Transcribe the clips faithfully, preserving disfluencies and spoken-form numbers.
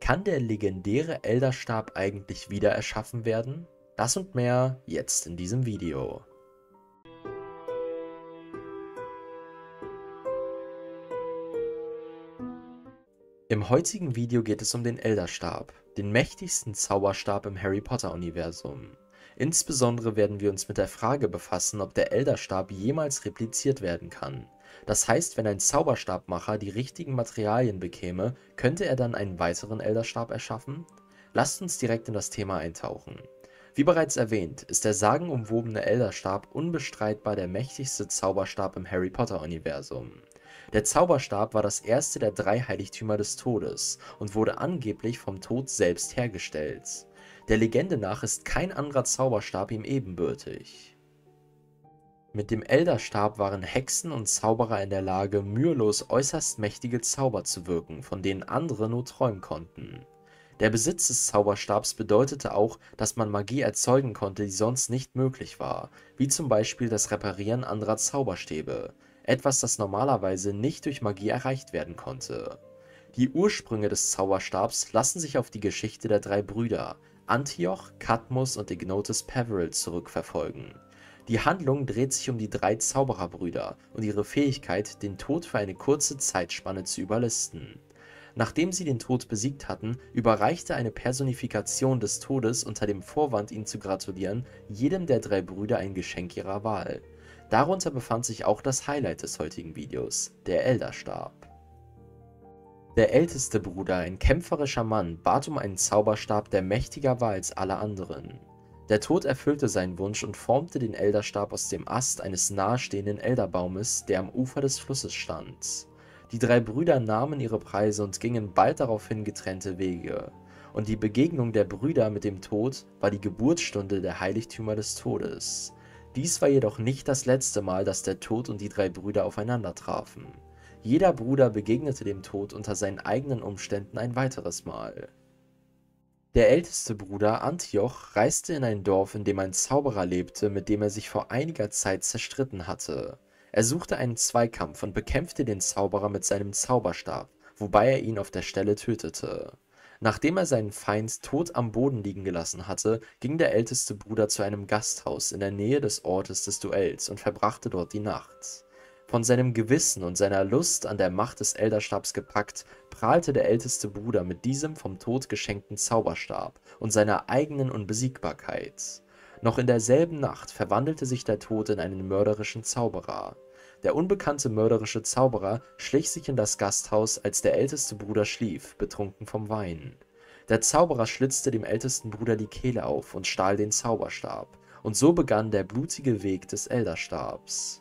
Kann der legendäre Elderstab eigentlich wieder erschaffen werden? Das und mehr jetzt in diesem Video. Im heutigen Video geht es um den Elderstab, den mächtigsten Zauberstab im Harry Potter-Universum. Insbesondere werden wir uns mit der Frage befassen, ob der Elderstab jemals repliziert werden kann. Das heißt, wenn ein Zauberstabmacher die richtigen Materialien bekäme, könnte er dann einen weiteren Elderstab erschaffen? Lasst uns direkt in das Thema eintauchen. Wie bereits erwähnt, ist der sagenumwobene Elderstab unbestreitbar der mächtigste Zauberstab im Harry Potter-Universum. Der Zauberstab war das erste der drei Heiligtümer des Todes und wurde angeblich vom Tod selbst hergestellt. Der Legende nach ist kein anderer Zauberstab ihm ebenbürtig. Mit dem Elderstab waren Hexen und Zauberer in der Lage, mühelos äußerst mächtige Zauber zu wirken, von denen andere nur träumen konnten. Der Besitz des Zauberstabs bedeutete auch, dass man Magie erzeugen konnte, die sonst nicht möglich war, wie zum Beispiel das Reparieren anderer Zauberstäbe, etwas, das normalerweise nicht durch Magie erreicht werden konnte. Die Ursprünge des Zauberstabs lassen sich auf die Geschichte der drei Brüder, Antioch, Cadmus und Ignotus Peverell, zurückverfolgen. Die Handlung dreht sich um die drei Zaubererbrüder und ihre Fähigkeit, den Tod für eine kurze Zeitspanne zu überlisten. Nachdem sie den Tod besiegt hatten, überreichte eine Personifikation des Todes unter dem Vorwand, ihnen zu gratulieren, jedem der drei Brüder ein Geschenk ihrer Wahl. Darunter befand sich auch das Highlight des heutigen Videos, der Elderstab. Der älteste Bruder, ein kämpferischer Mann, bat um einen Zauberstab, der mächtiger war als alle anderen. Der Tod erfüllte seinen Wunsch und formte den Elderstab aus dem Ast eines nahestehenden Elderbaumes, der am Ufer des Flusses stand. Die drei Brüder nahmen ihre Preise und gingen bald daraufhin getrennte Wege. Und die Begegnung der Brüder mit dem Tod war die Geburtsstunde der Heiligtümer des Todes. Dies war jedoch nicht das letzte Mal, dass der Tod und die drei Brüder aufeinander trafen. Jeder Bruder begegnete dem Tod unter seinen eigenen Umständen ein weiteres Mal. Der älteste Bruder, Antioch, reiste in ein Dorf, in dem ein Zauberer lebte, mit dem er sich vor einiger Zeit zerstritten hatte. Er suchte einen Zweikampf und bekämpfte den Zauberer mit seinem Zauberstab, wobei er ihn auf der Stelle tötete. Nachdem er seinen Feind tot am Boden liegen gelassen hatte, ging der älteste Bruder zu einem Gasthaus in der Nähe des Ortes des Duells und verbrachte dort die Nacht. Von seinem Gewissen und seiner Lust an der Macht des Elderstabs gepackt, prahlte der älteste Bruder mit diesem vom Tod geschenkten Zauberstab und seiner eigenen Unbesiegbarkeit. Noch in derselben Nacht verwandelte sich der Tod in einen mörderischen Zauberer. Der unbekannte mörderische Zauberer schlich sich in das Gasthaus, als der älteste Bruder schlief, betrunken vom Wein. Der Zauberer schlitzte dem ältesten Bruder die Kehle auf und stahl den Zauberstab, und so begann der blutige Weg des Elderstabs.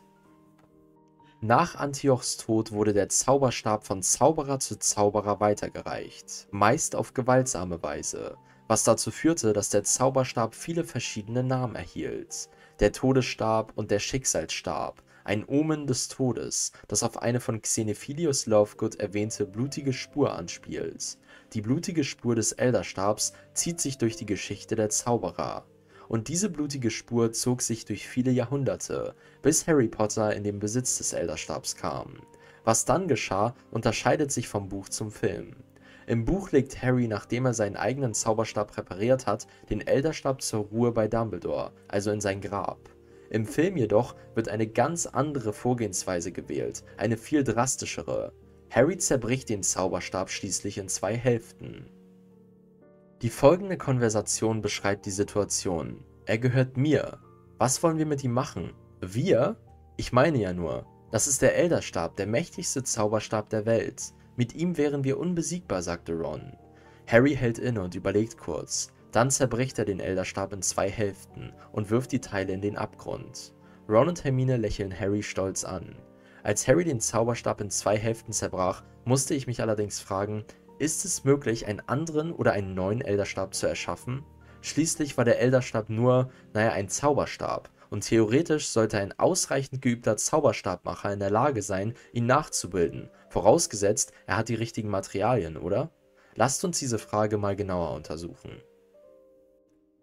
Nach Antiochs Tod wurde der Zauberstab von Zauberer zu Zauberer weitergereicht, meist auf gewaltsame Weise, was dazu führte, dass der Zauberstab viele verschiedene Namen erhielt. Der Todesstab und der Schicksalsstab, ein Omen des Todes, das auf eine von Xenephilius Lovegood erwähnte blutige Spur anspielt. Die blutige Spur des Elderstabs zieht sich durch die Geschichte der Zauberer. Und diese blutige Spur zog sich durch viele Jahrhunderte, bis Harry Potter in den Besitz des Elderstabs kam. Was dann geschah, unterscheidet sich vom Buch zum Film. Im Buch legt Harry, nachdem er seinen eigenen Zauberstab repariert hat, den Elderstab zur Ruhe bei Dumbledore, also in sein Grab. Im Film jedoch wird eine ganz andere Vorgehensweise gewählt, eine viel drastischere. Harry zerbricht den Zauberstab schließlich in zwei Hälften. Die folgende Konversation beschreibt die Situation. Er gehört mir. Was wollen wir mit ihm machen? Wir? Ich meine ja nur. Das ist der Elderstab, der mächtigste Zauberstab der Welt. Mit ihm wären wir unbesiegbar, sagte Ron. Harry hält inne und überlegt kurz. Dann zerbricht er den Elderstab in zwei Hälften und wirft die Teile in den Abgrund. Ron und Hermine lächeln Harry stolz an. Als Harry den Zauberstab in zwei Hälften zerbrach, musste ich mich allerdings fragen, ist es möglich, einen anderen oder einen neuen Elderstab zu erschaffen? Schließlich war der Elderstab nur, naja, ein Zauberstab, und theoretisch sollte ein ausreichend geübter Zauberstabmacher in der Lage sein, ihn nachzubilden, vorausgesetzt, er hat die richtigen Materialien, oder? Lasst uns diese Frage mal genauer untersuchen.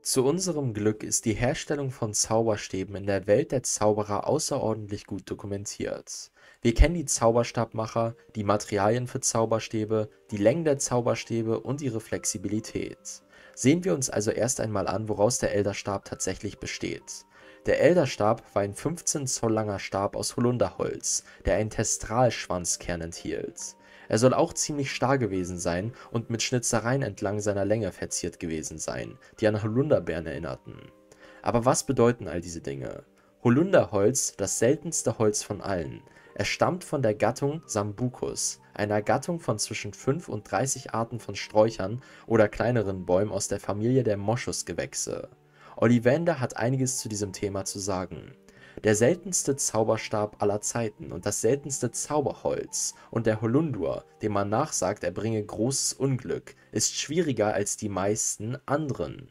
Zu unserem Glück ist die Herstellung von Zauberstäben in der Welt der Zauberer außerordentlich gut dokumentiert. Wir kennen die Zauberstabmacher, die Materialien für Zauberstäbe, die Längen der Zauberstäbe und ihre Flexibilität. Sehen wir uns also erst einmal an, woraus der Elderstab tatsächlich besteht. Der Elderstab war ein fünfzehn Zoll langer Stab aus Holunderholz, der einen Testralschwanzkern enthielt. Er soll auch ziemlich starr gewesen sein und mit Schnitzereien entlang seiner Länge verziert gewesen sein, die an Holunderbeeren erinnerten. Aber was bedeuten all diese Dinge? Holunderholz, das seltenste Holz von allen. Es stammt von der Gattung Sambucus, einer Gattung von zwischen fünf und dreißig Arten von Sträuchern oder kleineren Bäumen aus der Familie der Moschusgewächse. Ollivander hat einiges zu diesem Thema zu sagen. Der seltenste Zauberstab aller Zeiten und das seltenste Zauberholz und der Holundur, dem man nachsagt, er bringe großes Unglück, ist schwieriger als die meisten anderen.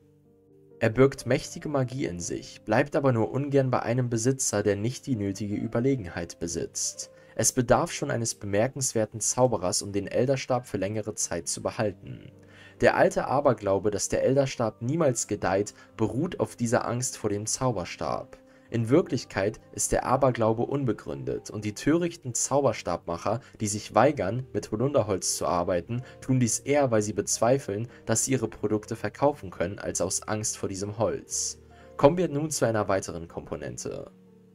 Er birgt mächtige Magie in sich, bleibt aber nur ungern bei einem Besitzer, der nicht die nötige Überlegenheit besitzt. Es bedarf schon eines bemerkenswerten Zauberers, um den Elderstab für längere Zeit zu behalten. Der alte Aberglaube, dass der Elderstab niemals gedeiht, beruht auf dieser Angst vor dem Zauberstab. In Wirklichkeit ist der Aberglaube unbegründet und die törichten Zauberstabmacher, die sich weigern, mit Holunderholz zu arbeiten, tun dies eher, weil sie bezweifeln, dass sie ihre Produkte verkaufen können, als aus Angst vor diesem Holz. Kommen wir nun zu einer weiteren Komponente.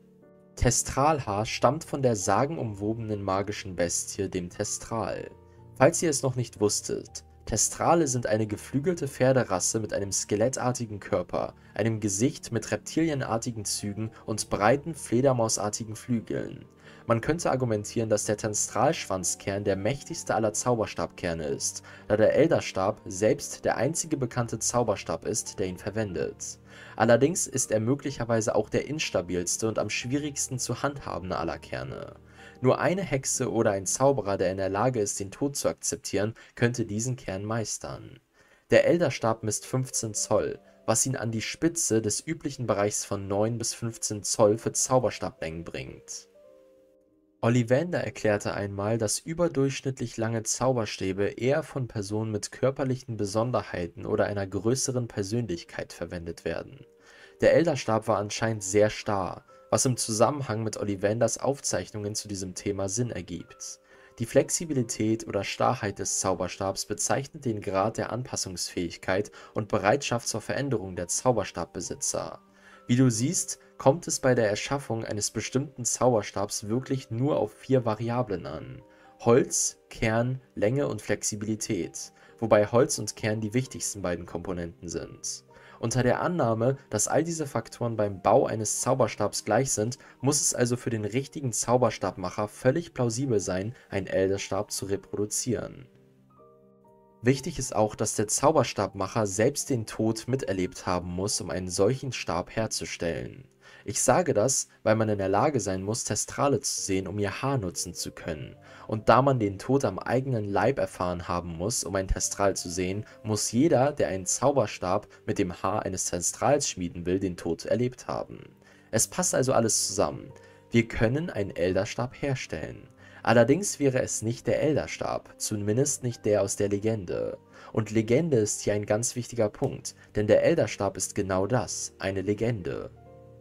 Testralhaar stammt von der sagenumwobenen magischen Bestie, dem Testral. Falls ihr es noch nicht wusstet, Testrale sind eine geflügelte Pferderasse mit einem skelettartigen Körper, einem Gesicht mit reptilienartigen Zügen und breiten, fledermausartigen Flügeln. Man könnte argumentieren, dass der Testralschwanzkern der mächtigste aller Zauberstabkerne ist, da der Elderstab selbst der einzige bekannte Zauberstab ist, der ihn verwendet. Allerdings ist er möglicherweise auch der instabilste und am schwierigsten zu handhabende aller Kerne. Nur eine Hexe oder ein Zauberer, der in der Lage ist, den Tod zu akzeptieren, könnte diesen Kern meistern. Der Elderstab misst fünfzehn Zoll, was ihn an die Spitze des üblichen Bereichs von neun bis fünfzehn Zoll für Zauberstablängen bringt. Ollivander erklärte einmal, dass überdurchschnittlich lange Zauberstäbe eher von Personen mit körperlichen Besonderheiten oder einer größeren Persönlichkeit verwendet werden. Der Elderstab war anscheinend sehr starr, was im Zusammenhang mit Ollivanders Aufzeichnungen zu diesem Thema Sinn ergibt. Die Flexibilität oder Starrheit des Zauberstabs bezeichnet den Grad der Anpassungsfähigkeit und Bereitschaft zur Veränderung der Zauberstabbesitzer. Wie du siehst, kommt es bei der Erschaffung eines bestimmten Zauberstabs wirklich nur auf vier Variablen an: Holz, Kern, Länge und Flexibilität, wobei Holz und Kern die wichtigsten beiden Komponenten sind. Unter der Annahme, dass all diese Faktoren beim Bau eines Zauberstabs gleich sind, muss es also für den richtigen Zauberstabmacher völlig plausibel sein, einen Elderstab zu reproduzieren. Wichtig ist auch, dass der Zauberstabmacher selbst den Tod miterlebt haben muss, um einen solchen Stab herzustellen. Ich sage das, weil man in der Lage sein muss, Testrale zu sehen, um ihr Haar nutzen zu können. Und da man den Tod am eigenen Leib erfahren haben muss, um ein Testral zu sehen, muss jeder, der einen Zauberstab mit dem Haar eines Testrals schmieden will, den Tod erlebt haben. Es passt also alles zusammen. Wir können einen Elderstab herstellen. Allerdings wäre es nicht der Elderstab, zumindest nicht der aus der Legende. Und Legende ist hier ein ganz wichtiger Punkt, denn der Elderstab ist genau das, eine Legende.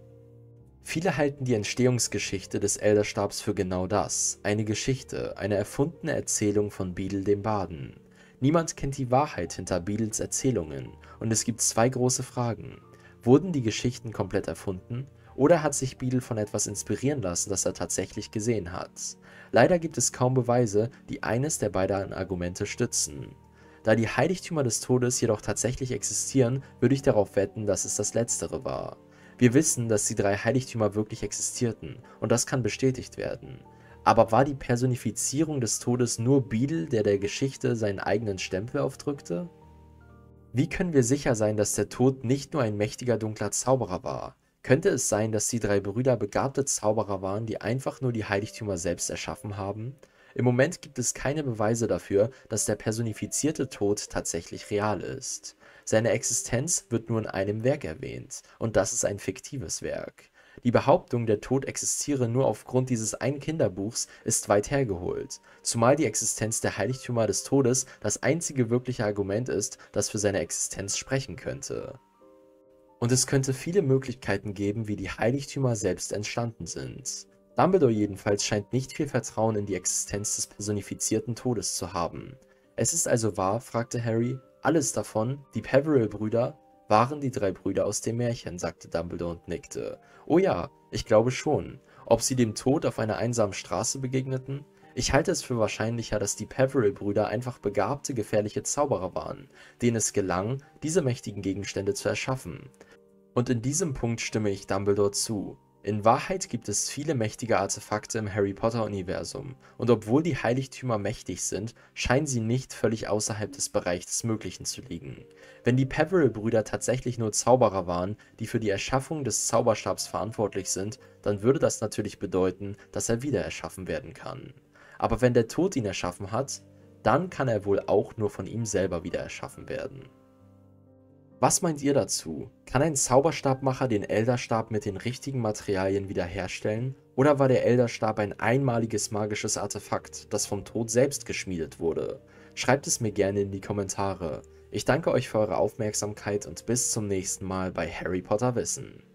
Viele halten die Entstehungsgeschichte des Elderstabs für genau das, eine Geschichte, eine erfundene Erzählung von Beedle dem Barden. Niemand kennt die Wahrheit hinter Beedles Erzählungen und es gibt zwei große Fragen. Wurden die Geschichten komplett erfunden? Oder hat sich Beedle von etwas inspirieren lassen, das er tatsächlich gesehen hat? Leider gibt es kaum Beweise, die eines der beiden Argumente stützen. Da die Heiligtümer des Todes jedoch tatsächlich existieren, würde ich darauf wetten, dass es das Letztere war. Wir wissen, dass die drei Heiligtümer wirklich existierten, und das kann bestätigt werden. Aber war die Personifizierung des Todes nur Beedle, der der Geschichte seinen eigenen Stempel aufdrückte? Wie können wir sicher sein, dass der Tod nicht nur ein mächtiger dunkler Zauberer war? Könnte es sein, dass die drei Brüder begabte Zauberer waren, die einfach nur die Heiligtümer selbst erschaffen haben? Im Moment gibt es keine Beweise dafür, dass der personifizierte Tod tatsächlich real ist. Seine Existenz wird nur in einem Werk erwähnt, und das ist ein fiktives Werk. Die Behauptung, der Tod existiere nur aufgrund dieses einen Kinderbuchs, ist weit hergeholt, zumal die Existenz der Heiligtümer des Todes das einzige wirkliche Argument ist, das für seine Existenz sprechen könnte. Und es könnte viele Möglichkeiten geben, wie die Heiligtümer selbst entstanden sind. Dumbledore jedenfalls scheint nicht viel Vertrauen in die Existenz des personifizierten Todes zu haben. Es ist also wahr, fragte Harry, alles davon, die Peveril-Brüder, waren die drei Brüder aus dem Märchen, sagte Dumbledore und nickte. Oh ja, ich glaube schon. Ob sie dem Tod auf einer einsamen Straße begegneten? Ich halte es für wahrscheinlicher, dass die Peveril-Brüder einfach begabte, gefährliche Zauberer waren, denen es gelang, diese mächtigen Gegenstände zu erschaffen. Und in diesem Punkt stimme ich Dumbledore zu. In Wahrheit gibt es viele mächtige Artefakte im Harry-Potter-Universum, und obwohl die Heiligtümer mächtig sind, scheinen sie nicht völlig außerhalb des Bereichs des Möglichen zu liegen. Wenn die Peveril-Brüder tatsächlich nur Zauberer waren, die für die Erschaffung des Zauberstabs verantwortlich sind, dann würde das natürlich bedeuten, dass er wieder erschaffen werden kann. Aber wenn der Tod ihn erschaffen hat, dann kann er wohl auch nur von ihm selber wieder erschaffen werden. Was meint ihr dazu? Kann ein Zauberstabmacher den Elderstab mit den richtigen Materialien wiederherstellen? Oder war der Elderstab ein einmaliges magisches Artefakt, das vom Tod selbst geschmiedet wurde? Schreibt es mir gerne in die Kommentare. Ich danke euch für eure Aufmerksamkeit und bis zum nächsten Mal bei Harry Potter Wissen.